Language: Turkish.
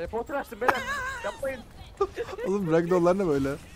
Teleporter açtım beyler. Yapmayın. Oğlum ragdolllar ne böyle?